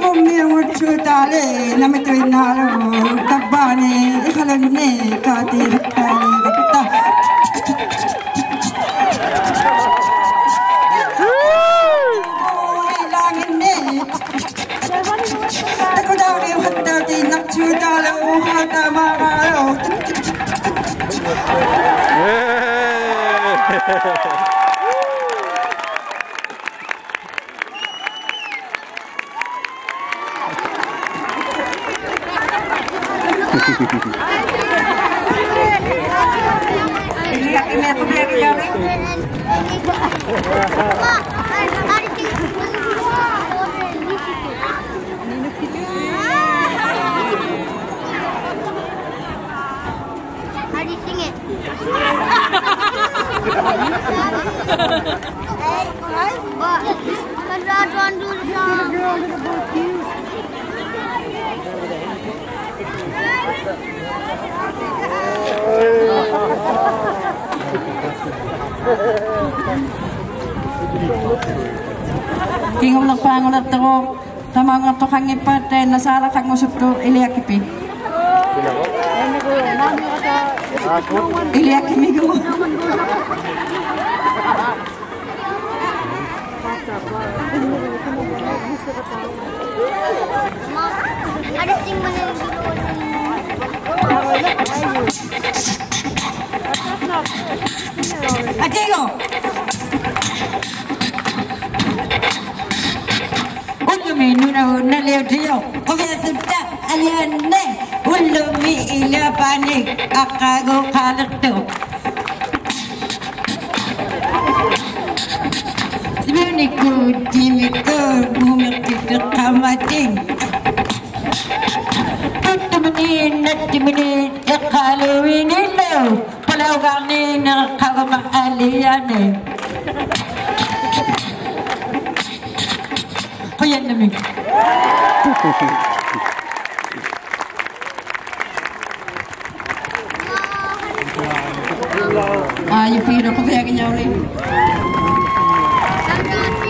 Mummi chutale namito inalo tabbane ikhalanne kati rattale ratta ilanginne takudari hattati nakchutale uhata magalo How do you sing it? Tingom lang pangulat ako tamang ato kang ipate nasara kang usap to iliakipi. Iliakimigo. Ada sing mana Atigo. Ulumi nuna naleo dio. Obesita aliane. Ulumi ila panik akago kalakto. Sebenarnya timiko bumikit kamating. Menit kalau ini lo kalau kami nak kagum aliane. Kaya namin. Yung piro ko kaya ganyan ulit.